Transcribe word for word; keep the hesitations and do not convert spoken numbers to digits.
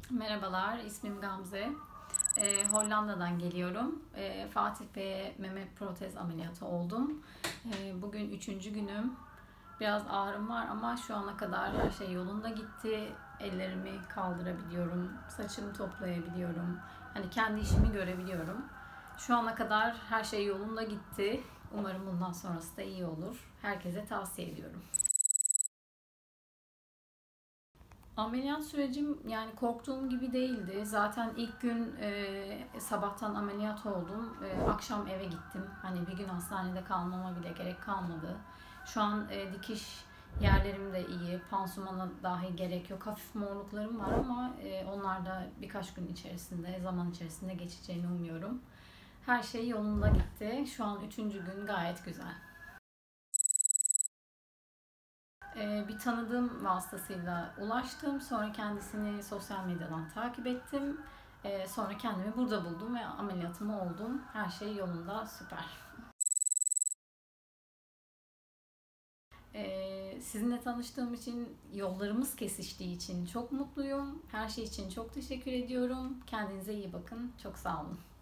Merhabalar, ismim Gamze. Ee, Hollanda'dan geliyorum. Ee, Fatih Bey'e meme protez ameliyatı oldum. Ee, bugün üçüncü günüm. Biraz ağrım var ama şu ana kadar her şey yolunda gitti. Ellerimi kaldırabiliyorum, saçımı toplayabiliyorum. Hani kendi işimi görebiliyorum. Şu ana kadar her şey yolunda gitti. Umarım bundan sonrası da iyi olur. Herkese tavsiye ediyorum. Ameliyat sürecim yani korktuğum gibi değildi. Zaten ilk gün e, sabahtan ameliyat oldum. E, akşam eve gittim. Hani bir gün hastanede kalmama bile gerek kalmadı. Şu an e, dikiş yerlerim de iyi. Pansumana dahi gerek yok. Hafif morluklarım var ama e, onlar da birkaç gün içerisinde, zaman içerisinde geçeceğini umuyorum. Her şey yolunda gitti. Şu an üçüncü gün gayet güzel. Ee, bir tanıdığım vasıtasıyla ulaştım. Sonra kendisini sosyal medyadan takip ettim. Ee, sonra kendimi burada buldum ve ameliyatımı oldum. Her şey yolunda, süper. Ee, sizinle tanıştığım için, yollarımız kesiştiği için çok mutluyum. Her şey için çok teşekkür ediyorum. Kendinize iyi bakın. Çok sağ olun.